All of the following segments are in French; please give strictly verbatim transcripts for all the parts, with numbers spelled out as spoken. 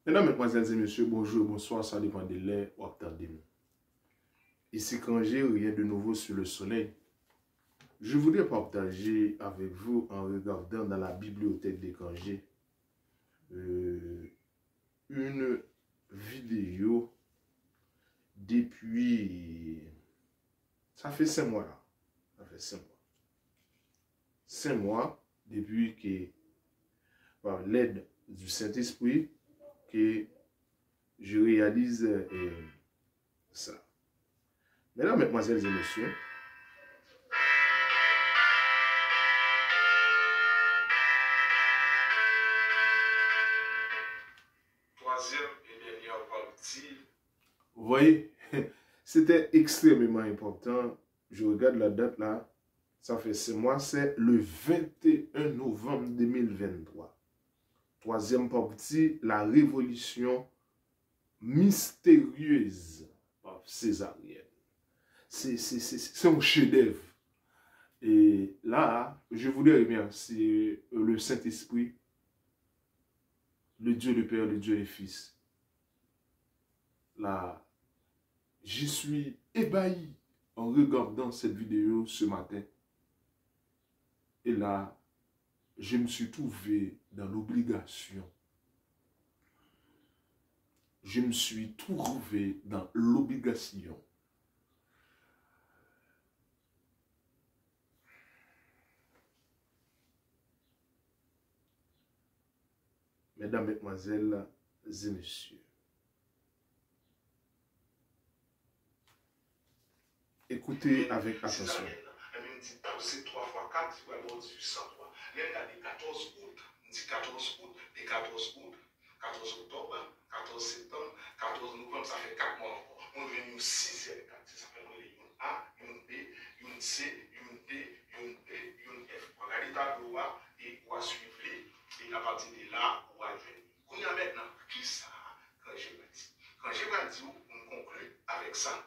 Mesdames, Mesdemoiselles et Messieurs, bonjour, bonsoir, ça dépend de l'heure ou attendez-nous. Ici Kangé, rien de nouveau sur le soleil. Je voudrais partager avec vous en regardant dans la bibliothèque de Kangé euh, une vidéo depuis... Ça fait cinq mois là. Ça fait cinq mois. Cinq mois depuis que, par l'aide du Saint-Esprit, que je réalise euh, ça. Mesdames, Mesdemoiselles et Messieurs, troisième et dernière partie. Vous voyez, c'était extrêmement important. Je regarde la date là, ça fait six mois, c'est le vingt et un novembre deux mille vingt-trois. Troisième partie, la révolution mystérieuse par Césarienne. C'est un chef-d'œuvre. Et là, je voulais remercier le Saint-Esprit, le Dieu le Père, le Dieu le Fils. Là, je suis ébahi en regardant cette vidéo ce matin. Et là, je me suis trouvé dans l'obligation. Je me suis trouvé dans l'obligation. Mesdames, Mesdemoiselles et Messieurs, écoutez avec attention. C'est trois fois quatre, c'est dix-huit cent trois. Là, il y a des quatorze août, on dit quatorze août, des quatorze août, quatorze octobre, quatorze septembre, quatorze novembre, ça fait quatre mois encore. On vient au sixième quatre, ça fait une A, une B, une C, une D, une E, une F. Regardez ta tableau et on va suivre et à partir de là, on va venir. On y a maintenant, qui ça, quand j'ai dit? Quand j'ai dit, on conclut avec ça.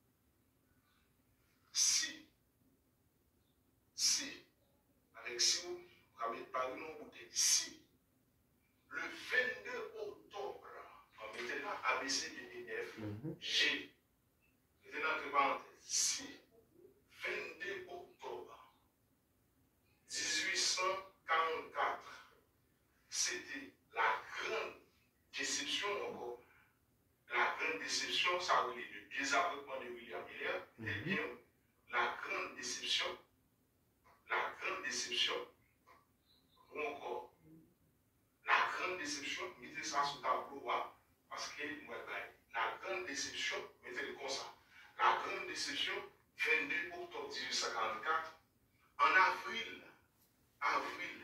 Si, si, avec si vous avez parlé non bouteille, si, le vingt-deux octobre, on mettait là A B C D E F, G, mettez là entre parenthèses, si, vingt-deux octobre, dix-huit cent quarante-quatre, c'était la grande déception encore, la grande déception, ça voulait le désappointement de William Miller, mm -hmm. Eh bien, la grande déception, la grande déception, ou encore, la grande déception, mettez ça sur tableau, parce que, la grande déception, mettez-le comme ça, la grande déception, vingt-deux octobre mille huit cent quarante-quatre, en avril, avril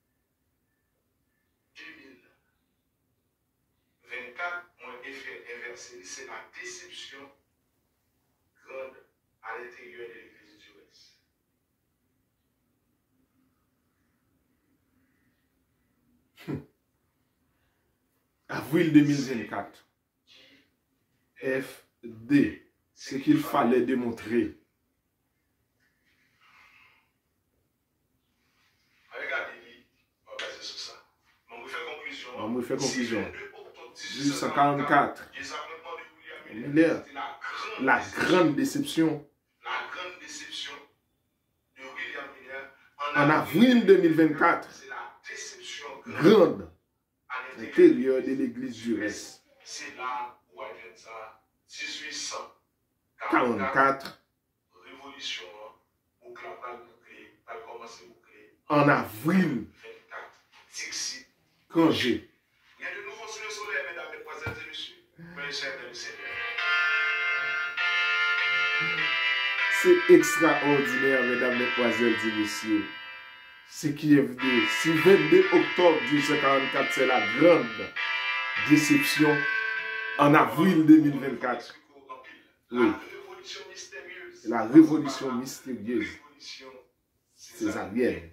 deux mille vingt-quatre, mon effet inversé, c'est la déception grande à l'intérieur de l'Église du Ouest. Avril deux mille vingt-quatre. F D. Ce qu'il fallait démontrer. Regardez, on va baser sur ça. On me fait conclusion. On me fait conclusion. mille huit cent quarante-quatre. Miller. La grande déception. La grande déception de William Miller en avril deux mille vingt-quatre. C'est la déception grande à l'intérieur de l'Église du Reste. C'est là où elle vient ça. dix-huit cent quarante-quatre. Révolution. Où la balle bouclée, elle commence à boucler. En avril vingt-quatre. Dixit. Kangé. Il y a de nouveau sur le soleil, mesdames, mesdemoiselles et messieurs. Mais chers de Seigneur. C'est extraordinaire, mesdames, mesdemoiselles et messieurs. Ce qui est venu. Si vingt-deux octobre mille neuf cent quarante-quatre, c'est la grande déception en avril deux mille vingt-quatre. Oui. La révolution mystérieuse. Césarienne.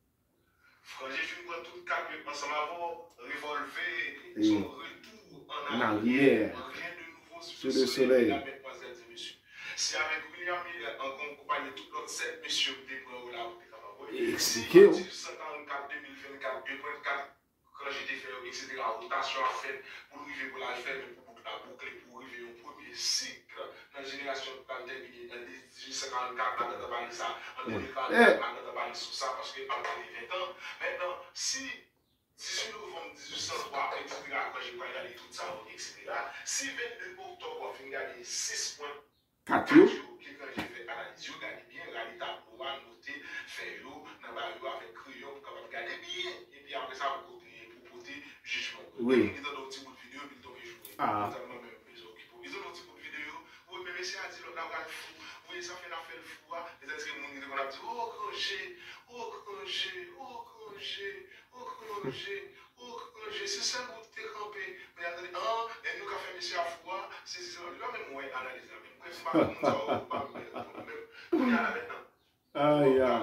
Et en arrière, sur le soleil. Si avec William Miller, on accompagne tout l'autre sept messieurs qui déprennent là, expliquez-vous. mille huit cent quarante-quatre deux mille vingt-quatre, deux virgule quatre quand j'étais fait, et cetera. Rotation à faire pour arriver pour la faire, mais pour la boucler, pour arriver au premier cycle dans la génération de pandémie, en dix-huit cent quarante-quatre, on a parlé ça, en deux mille quarante-quatre, on a parlé sur ça, parce que pendant les vingt ans, maintenant, si dix-huit novembre mille huit cent trois, et cetera, quand j'ai pas regardé tout ça, et cetera, si vingt-deux octobre, on finit regarder six points quatre, quand j'ai fait analyse, je regarde bien, regarder tableau, noter, faire yo, dans la rue avec crayon, pour capable regarder bien, et puis après ça, vous continuez pour porter jugement. Oui. Ils ont un petit bout de vidéo, ils tomber jouer. Ah. Ils ont un petit bout de vidéo, oui, mais monsieur a dit, là, on a le fou, oui, ça fait l'affaire le fou, les esprits, on a dit, oh, congé, oh, congé, oh, congé, oh, congé, oh, congé, c'est ça le bout de t'es campé. Mais attendez, ah, et nous, qu'a fait monsieur à fou, c'est ça, là, même moi, analyse la même. Bref, c'est pas comme ça, on a maintenant. Ah, ya.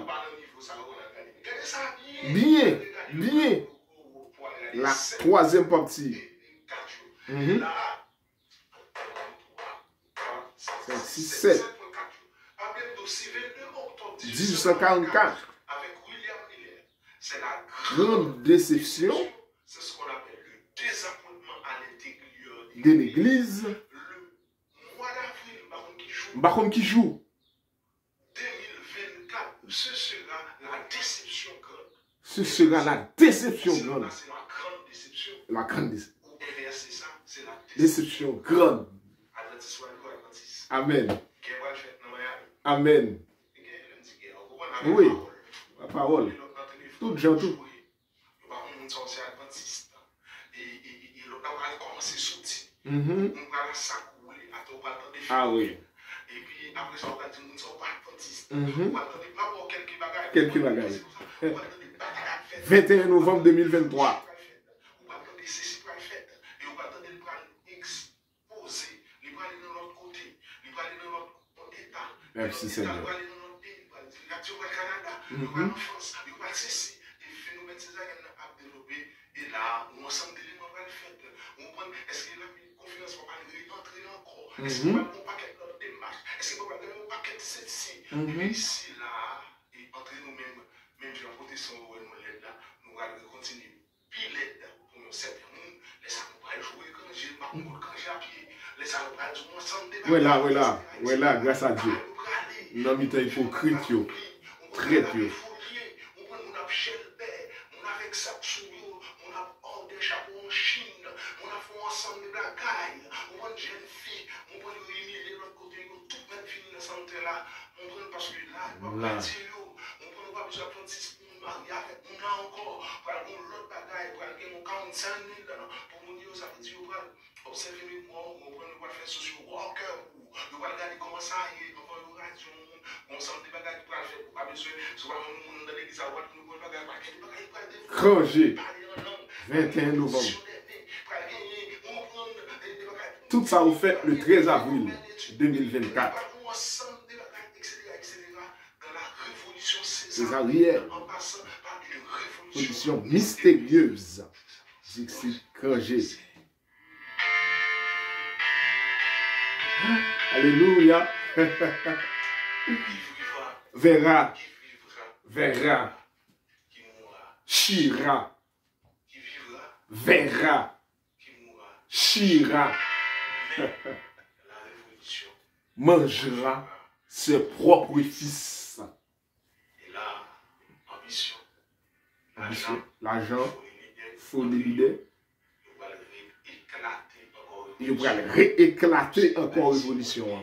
Bien, bien. La troisième partie. Mm-hmm. cinq, six, sept. dix-huit cent quarante-quatre. Avec William Miller. C'est la grande déception. C'est ce qu'on appelle le désappointement à l'intérieur de l'église. Le mois d'avril, qui joue. Baron qui joue. deux mille vingt-quatre, ce sera la déception grande. Ce sera la déception grande. C'est la grande déception. La grande déception. Ou inverser ça, c'est la déception grande. Amen. Amen. Oui. La parole. Tout gens, tout. Mm-hmm. Ah oui. Et puis après ça, on va dire que nous ne sommes pas adventistes. Mm-hmm. On va attendre quelques bagages. Quelques bagages. vingt et un novembre deux mille vingt-trois. On va attendre ceci pour le fait. Et on va attendre le plan exposé. Il va aller de l'autre côté. Il va aller de l'autre état. Merci Seigneur. Il va aller dans notre pays. Il va aller au Canada. Il va aller en France. Il va aller ceci. Et phénomène ces années à développer. Et là, on ensemble d'éléments va le fait. On prend, est-ce qu'il y a une confiance pour aller rentrer encore? Est-ce qu'il y a un paquet de démarche? Est-ce qu'il y a un paquet de ceci? Et puis ici, là, et entre nous-mêmes, même si la protection nous l'aide là, nous allons continuer. Puis l'aide pour nous certains monde, laissez nous pas jouer quand j'ai pas quand j'ai à pied, laissez nous pas jouer ensemble des ouais là, ouais là, ouais là, grâce à Dieu. Non, mais t'as hypocrite, yo. Très dur. On a Shelbert, on a avec Sapsou, on a hors des chapeaux en Chine, on a fait ensemble des bagailles, on a une jeune fille, on peut lui humilier de l'autre côté, tout même fini dans santé là, on prend parce que là, on va partir, on prend pas besoin de trente-six pour nous marier avec, on a encore, pour aller l'autre bagaille, pour aller gagner quarante-cinq mille pour nous dire, ça veut dire, on va observer mes mots, on prend nous va faire social worker, on va regarder comment ça y est, on va regarder on sent des bagages pour faire, pour pas besoin, soit on monde dans l'église à droite, nous voulons bagages, parce que des bagages pour faire. Congé. vingt et un novembre. Tout ça vous fait le treize avril deux mille vingt-quatre. Césarienne. Révolution mystérieuse. Dixit Congé. Alléluia. Verra. Verra. Chira. Verra. Chira. Mangera ses propres fils. Et là, ambition. Ambition. L'argent. Folie l'idée. Il va rééclater encore révolution.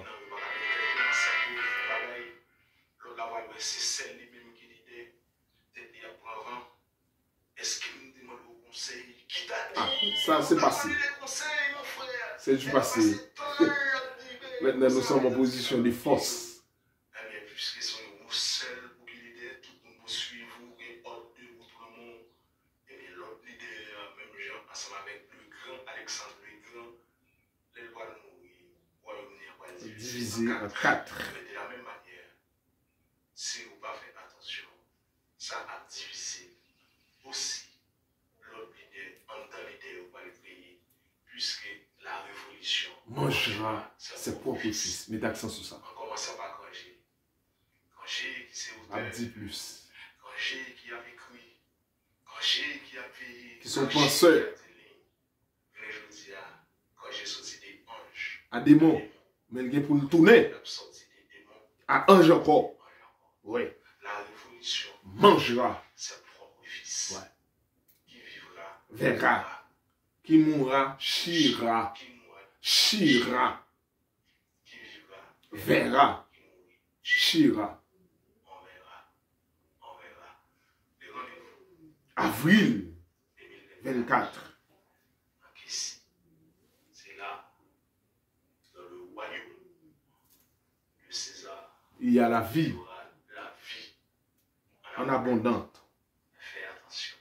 C'est celle même qui dit, depuis avant, est-ce qu'il nous demande le conseil? Qui t'a dit? Ah, ça c'est passé. C'est du passé. Maintenant nous sommes en position de force. Eh bien, puisque c'est nous seuls pour qu'il ait tout le monde pour suivre et ordre de tout le monde. Et bien, l'autre leader, même Jean, ensemble avec le grand Alexandre le Grand, les lois nous divisé en quatre. De la même manière, si vous ne pas faites attention, ça a divisé aussi l'autre idée, en tant l'idée où va le payer, puisque la révolution mangera ses propres fils. Mettez accent sur ça. On commence par Congé. Congé qui s'est auteur. dit plus. Congé qui a écrit. Congé qui a payé. Qui son penseur. Je dis, quand j'ai sorti des anges, À démon. Mais il est pour le tourner. il a sorti des démons. À ange encore. Oui. La révolution Mangera. ses propres fils. Ouais. Qui vivra. Verra. Qui mourra. Chira. Qui mourra. Chira. Qui vivra. Verra. Qui mourra. Chira. On verra. On verra. Le rendez-vous. Avril deux mille vingt-quatre. Ok, si. C'est là, dans le royaume de César, Il y a la il y vie aura la vie en abondante. Fais attention.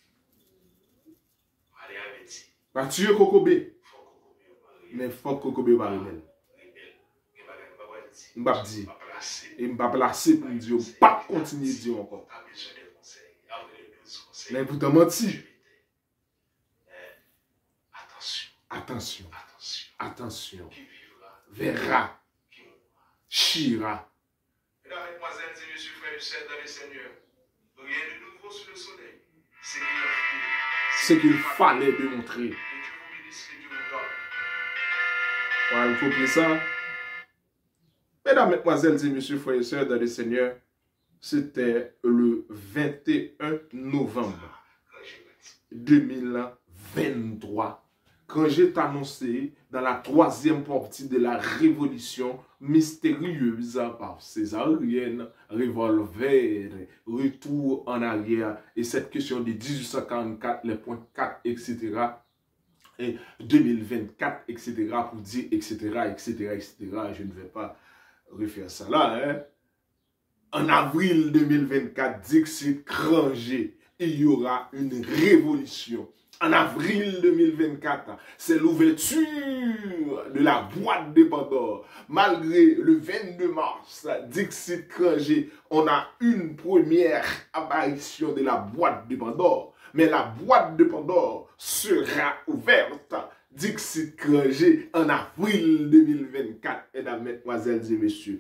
Allez, averti. Pas tuer Kokobé. Faut qu'on comprenne pas. Mais faut Kokobé va rebelle. Rebelle. Et pas de pas dire. M'bap dit. Pas placer. Et m'bap placer pour me dire, pas continuer de dire encore. T'as besoin de conseils. Après les douze conseils. Mais pour te mentir. Attention. Attention. Attention. Attention. Qui vivra. Verra. Qui mourra. Chira. Mesdames, Mesdemoiselles et Messieurs, frères et sœurs dans le Seigneur, rien de nouveau sous le soleil. C'est qu'il a fait. Ce qu'il fallait démontrer. Que Dieu vous bénisse, que Dieu vous garde. On va copier ça. Mesdames, Mesdemoiselles et Messieurs, frères et sœurs dans le Seigneur, c'était le vingt et un novembre deux mille vingt-trois. Quand j'ai annoncé dans la troisième partie de la révolution mystérieuse par Césarienne, revolver, retour en arrière, et cette question de dix-huit cent quarante-quatre, les points quatre, et cetera, et deux mille vingt-quatre, et cetera, pour dire, et cetera, et cetera, et cetera, je ne vais pas refaire ça là, hein. En avril deux mille vingt-quatre, Dixit Granger, il y aura une révolution. En avril deux mille vingt-quatre, c'est l'ouverture de la boîte de Pandore. Malgré le vingt-deux mars, Dixit Granger, on a une première apparition de la boîte de Pandore. Mais la boîte de Pandore sera ouverte, Dixit Granger, en avril deux mille vingt-quatre, mesdames, mesdemoiselles et messieurs.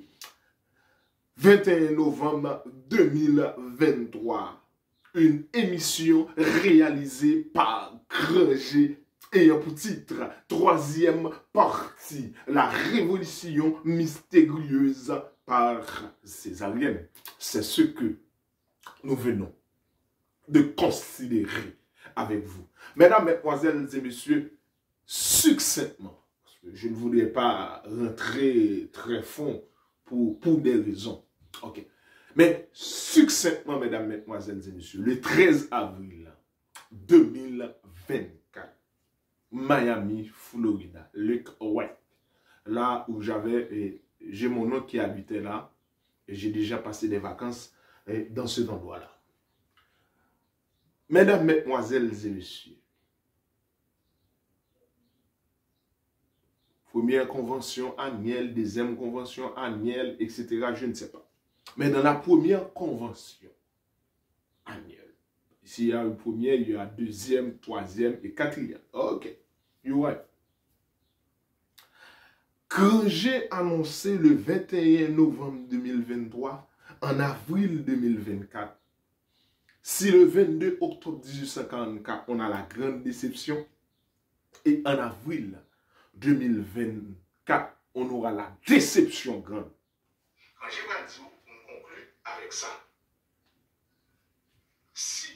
vingt et un novembre deux mille vingt-trois. Une émission réalisée par Granger ayant pour titre troisième partie, la révolution mystérieuse par Césarienne. C'est ce que nous venons de considérer avec vous. Mesdames, Mesdemoiselles et Messieurs, succinctement, parce que je ne voudrais pas rentrer très fond pour, pour des raisons. Ok. Mais succinctement, mesdames, mesdemoiselles et messieurs, le treize avril deux mille vingt-quatre, Miami, Florida, Lake White, là où j'avais, j'ai mon oncle qui habitait là, et j'ai déjà passé des vacances dans cet endroit-là. Mesdames, mesdemoiselles et messieurs, première convention annuelle, deuxième convention annuelle, et cetera, je ne sais pas. Mais dans la première convention annuelle, s'il y a une première, il y a deuxième, troisième et quatrième. Ok, you're right. Quand j'ai annoncé le vingt et un novembre deux mille vingt-trois, en avril deux mille vingt-quatre, si le vingt-deux octobre mille huit cent quarante-quatre, on a la grande déception, et en avril deux mille vingt-quatre, on aura la déception grande. Quand j'ai pas dit, on conclut avec ça. Si,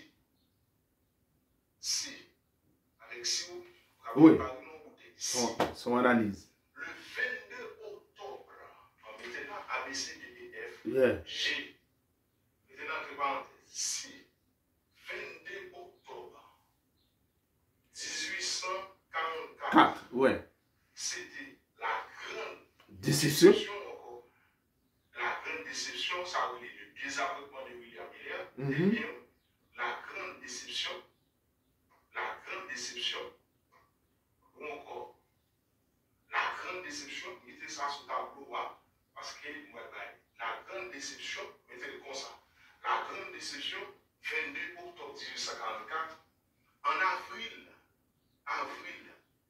si, avec si vous, vous oui, parlé de son, son analyse. Le vingt-deux octobre, on mettait là A B C D E F, Yeah. G. Mettez là entre parenthèses, si, vingt-deux octobre mille huit cent quarante-quatre. quatre, ouais. C'était la grande Déception. déception encore. La grande déception, ça a eu le désappointement de William Miller. Mm-hmm. Eh bien, la grande déception, la grande déception, ou encore, la grande déception, mettez ça sur tableau, parce que, moi, la grande déception, mettez-le comme ça. La grande déception, vingt-deux octobre mille huit cent quarante-quatre, en avril, avril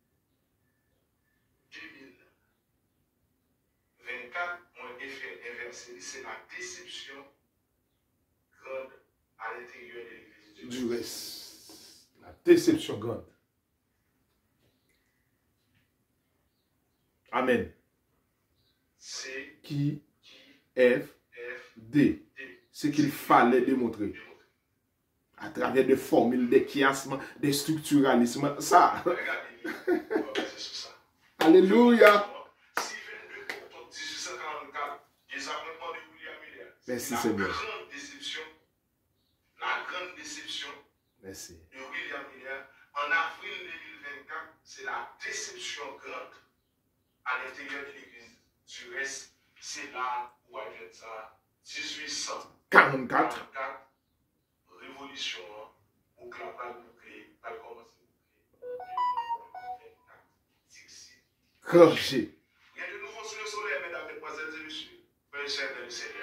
deux mille vingt-quatre, mon effet inversé, c'est la déception grande à l'intérieur de l'Église de Du reste. La déception grande. Amen. C, Qui, qui, F, F, D. D. Ce qu'il fallait démontrer. À travers des formules, des chiasmes, des structuralismes. Ça. Regardez, on va baser sur ça. Alléluia. Si vingt-deux octobre dix-huit cent quarante-quatre, les appointements de William Miller, Merci, la Seigneur. grande déception, la grande déception Merci. de William Miller, en avril deux mille vingt-quatre, c'est la déception grande à l'intérieur de l'église. Du reste, c'est là où elle vient ça, dix-huit cent quarante-quatre. quarante-quatre, révolution, au clapage bouclé, pas commencer bouclé. Dixit. Crochet. Il y a de nouveau sous le soleil, mesdames, mesdemoiselles et messieurs. Père cher du Seigneur.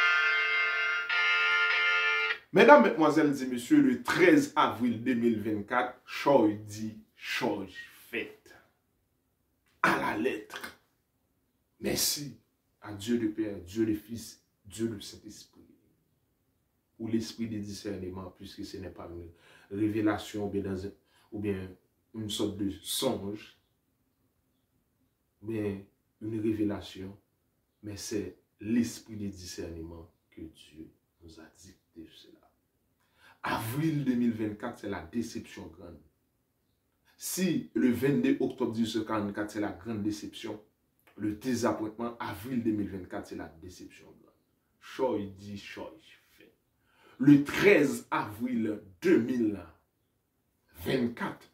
Mesdames, mesdemoiselles et messieurs, le treize avril deux mille vingt-quatre, chose dit, chose faite. À la lettre. Merci à Dieu le Père, Dieu le Fils, Dieu le Saint-Esprit. Ou l'esprit de discernement, puisque ce n'est pas une révélation ou bien, dans un, ou bien une sorte de songe, ou bien une révélation, mais c'est l'esprit de discernement que Dieu nous a dicté cela. Avril deux mille vingt-quatre, c'est la déception grande. Si le vingt-deux octobre mille neuf cent quarante-quatre, c'est la grande déception, le désappointement, avril deux mille vingt-quatre, c'est la déception grande. Chose dit, chose fait. Le treize avril deux mille vingt-quatre,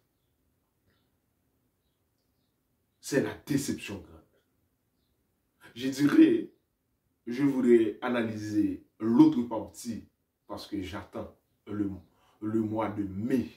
c'est la déception grande. Je dirais, je voudrais analyser l'autre partie parce que j'attends le, le mois de mai.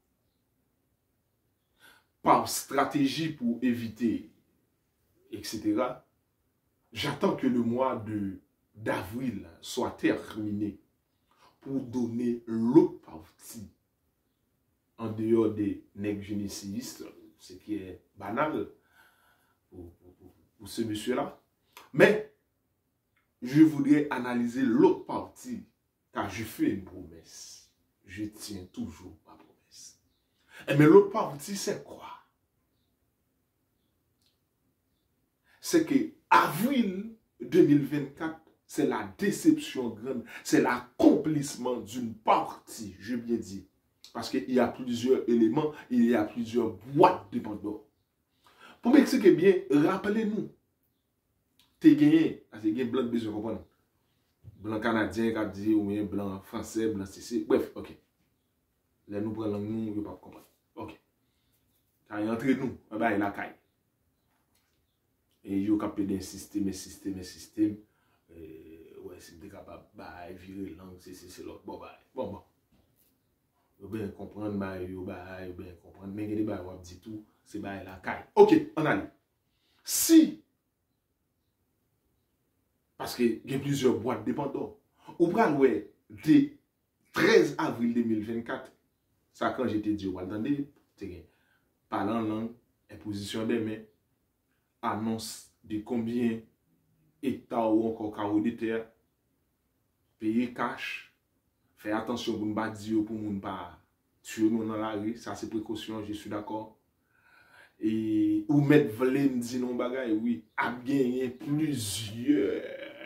Par stratégie pour éviter, et cetera, j'attends que le mois de d'avril soit terminé pour donner l'autre partie en dehors des nègres génésiistes, ce qui est banal pour, pour, pour, pour ce monsieur-là. Mais je voudrais analyser l'autre partie, car je fais une promesse. Je tiens toujours ma promesse. Et mais l'autre partie, c'est quoi? C'est que avril deux mille vingt-quatre, c'est la déception grande, c'est l'accomplissement d'une partie, je bien dit. Parce qu'il y a plusieurs éléments, il y a plusieurs boîtes de Pandore. Pour m'expliquer bien, rappelez-nous, t'es gagné, c'est gagné blanc de besoin, comprendre. Blanc canadien, qui a dit, ou bien blanc français, blanc C C, bref, ok. Là, nous prenons nous, nous ne pouvons pas comprendre. Ok. Quand il entre nous, il y a la caille. Et il y a capé d'un système, un système, un système. Ouais, c'est capable de virer langue, c'est l'autre. Bon, bah, bon, bon. Vous bien comprendre, bah, vous bien comprendre. Mais il y a des gens qui disent tout, c'est bah, la caille. Ok, on allait. Si, parce qu'il y a plusieurs boîtes dépendants, ou bien, ouais, dès treize avril deux mille vingt-quatre, ça, quand j'étais dit, vous entendez, c'est parlant langue, imposition des mains, annonce de combien hectares ou encore carreaux de terre, payer cash, faire attention pour ne pas dire pour ne pas tuer nous dans la rue, ça c'est précaution, je suis d'accord. Et ou mettre vle me dire non bagay, oui, a gagné plusieurs,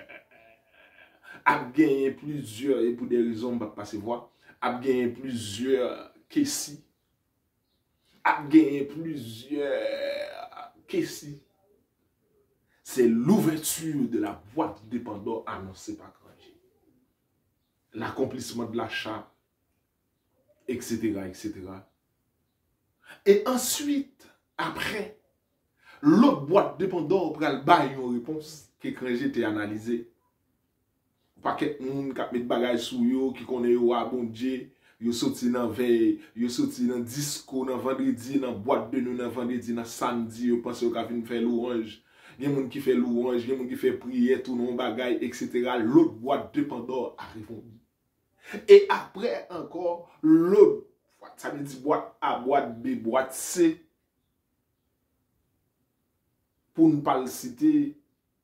a gagné plusieurs, et pour des raisons, je ne vais pas se voir, a gagné plusieurs questions, a gagné plusieurs questions. C'est l'ouverture de la boîte de Pandore annoncée par Granger. L'accomplissement de l'achat, et cetera, et cetera. Et ensuite, après, l'autre boîte de Pandore prend le bail une réponse que Granger était analysée. Pas que moun k'ap met bagay sou yo, qui connaît yo a bon Dieu, yo sorti dans veille, yo sorti dans disco, dans vendredi, dans boîte de nuit, dans vendredi, dans samedi, yo pense yo ka vinn faire louange. Il y a des gens qui font louange, il y a des gens qui font prière, tout le monde bagaille, et cetera. L'autre boîte de Pandore a répondu. Et après encore, l'autre, ça veut dire boîte A, boîte B, boîte C. Pour ne pas le citer,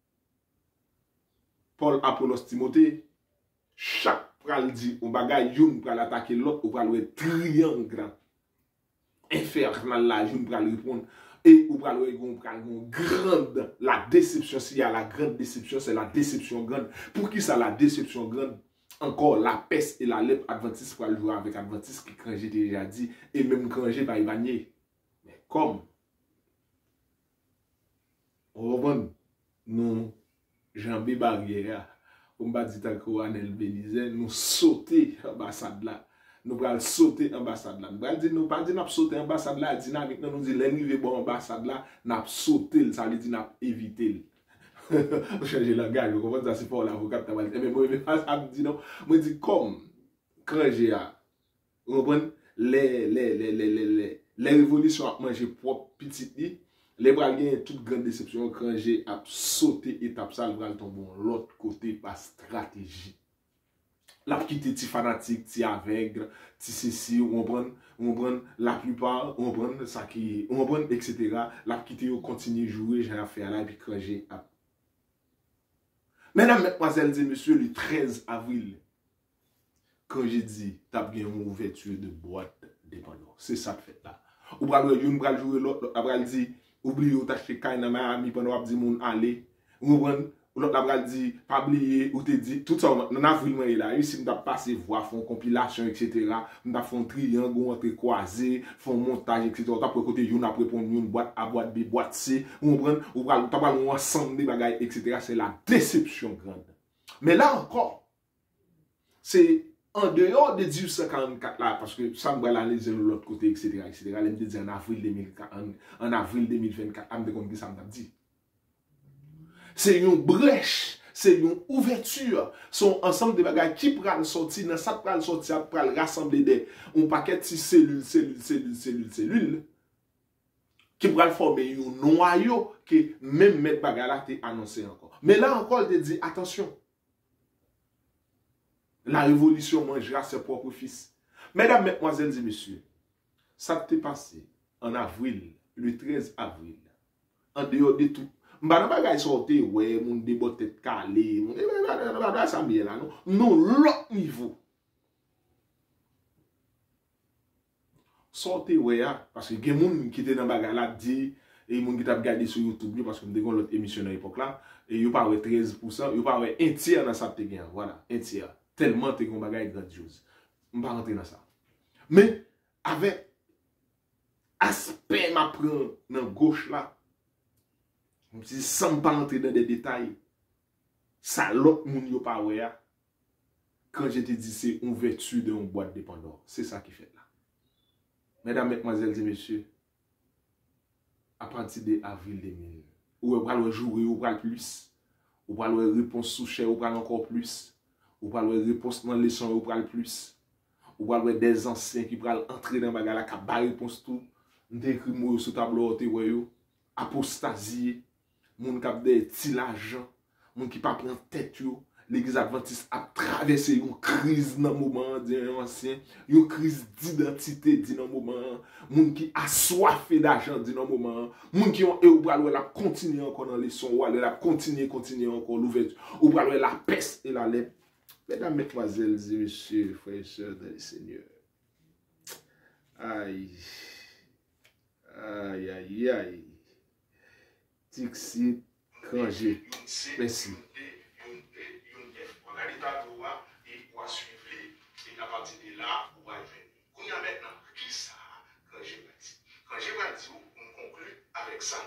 Paul Apollos Timothée, chaque pral dit, on bagaille, yon pral attaquer l'autre, on pral le triangle. infernal là, je vais répondre. Et ou pral une grande, la déception, s'il y a la grande déception, c'est la déception grande. Pour qui ça la déception grande? Encore la peste et la lèpre adventiste pour jouer avec adventiste qui quand j'ai déjà dit, et même quand j'ai pas évanoui. Mais comme, on nous, Jean-B. Barrière, on va dire que Anel Belize, nous sauter l'ambassade là. Nous allons sauter l'ambassade là. Nous allons dire, nous pas dire nous sauter l'ambassade là, dynamique, nous dit, l'arrivée bon l'ambassade là, nous sauter, ça veut dire nous éviter. Vous changez le langage, vous comprenez ça, c'est pour l'avocat, mais moi, je me dis non, moi, je dis comme, quand j'ai, vous comprenez, les, les, les, les, les, les, les révolutions à manger propre petit, les bras gagnent toute grande déception quand j'ai sauté étape ça, le bras tombe l'autre côté par stratégie. La quitter ti fanatique, ti aveugle, ti ceci, on prend, on prend la plupart, on prend ça qui, on prend et cetera. La quitter on continue jouer, j'ai affaire là puis quand j'ai. Mesdames, mesdemoiselles et messieurs, le treize avril, quand j'ai dit, t'as bien une ouverture de boîte dépendant. C'est ça que fait là. Ou bral yon bral jouer l'autre, l'autre dit, oubliez ou t'acheter kain dans ma ami pendant dit moun aller. Ou bral l'autre bral dit, pas oublier ou te dit, tout ça, dans avril moi là, ici m't'a passé voir, font compilation, et cetera. M't'a font triangle entre croisé, font montage, et cetera. T'as pour côté yon après prendre une boîte A, boîte B, boîte C. Ou bral ou bral t'as pas un ensemble de bagages, et cetera. C'est la déception grande. Mais là encore, c'est en dehors de mille huit cent quarante-quatre là, parce que ça me va l'analyser de l'autre côté, et cetera, et cetera. Elle me dit en avril deux mille quatre, en, en avril deux mille vingt-quatre, elle me dit ça me dit. C'est une brèche, c'est une ouverture, son ensemble de bagages qui prennent sortir, dans ça prennent sortir, prennent rassembler des un paquet de cellules, cellules, cellules, cellules, cellules, qui prennent former un noyau que même mettre bagages là t'es annoncé encore. Mais là encore, elle te dit attention. La révolution mangera ses propres fils. Mesdames, mesdemoiselles et messieurs, ça t'est passé en avril, le treize avril, en dehors de tout. M'ba nan bagay sorti, ouais, moun débat tête calé, moun ça bien là non. Non, l'autre niveau. Sorti ouais parce que gen moun qui était dans bagay là dit et moun qui t'a regardé sur YouTube parce que me dégon l'autre émission à l'époque là et yo pas treize pour cent, yo pas un tiers dans ça te gain, voilà, un tiers. Tellement te gon bagay grandiose. On va rentrer dans ça. Mais avec aspect m'a prend dans gauche là. Si sans pas rentrer dans des détails, ça l'autre moun yo pas wè ya. Quand je te dis c'est une vertu de une boîte de Pandore, c'est ça qui fait là. Mesdames, mesdemoiselles et messieurs, à partir de avril deux mille, ou pral jouer ou pral plus, ou pral réponse sous cher ou pral encore plus. Ou pas le réponse dans les leçons ou pral plus. Ou pas le des anciens qui pral entrer dans bagala qui ba réponse tout. D'écrit moi sur tableau te voyo. Apostasie, moun k'ap de ti l'argent, moun qui pas prend tête yo. L'église adventiste a traversé une crise dans moment dit ancien, une crise d'identité dit dans moment, moun qui a soifé d'argent dit dans moment, moun qui ont et ou pral la continuer encore dans les leçons ou la continuer continuer encore l'ouverture. Ou pral la peste et la lèpre. Mesdames, mesdemoiselles et messieurs, frères et sœurs dans le Seigneur. Aïe. Aïe, aïe, aïe. Tixi, Kangé. Merci. Et à partir de là, on va venir. On y a maintenant, qui ça, Kangé va dire? Kangé va dire, on conclut avec ça.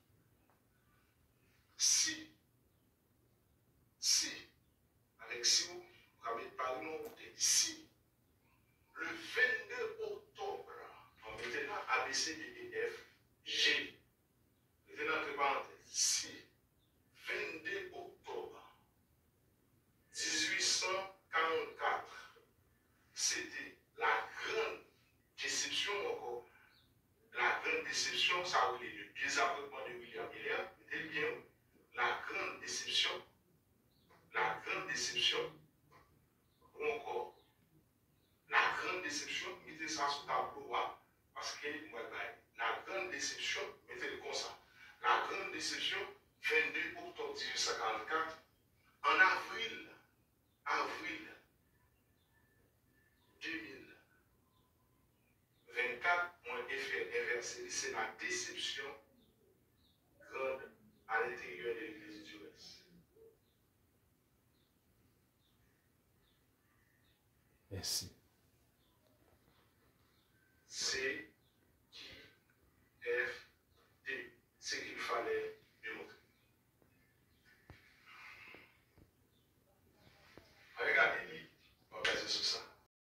Si, si, avec si vous par nom ici, le vingt-deux octobre, on mettait là A B C D E F G. Mettez là entre parenthèses, si, vingt-deux octobre mille huit cent quarante-quatre, c'était la grande déception encore. La grande déception, ça a été le désappointement de William Miller. Mettez bien, la grande déception, la grande déception. Ou encore, la grande déception, mettez ça sur tableau, parce que la grande déception, mettez-le comme ça. La grande déception, vingt-deux octobre mille huit cent quarante-quatre, en avril, avril deux mille vingt-quatre, moi inversé, c'est la déception grande à l'intérieur de l'église du Reste. Merci. C'est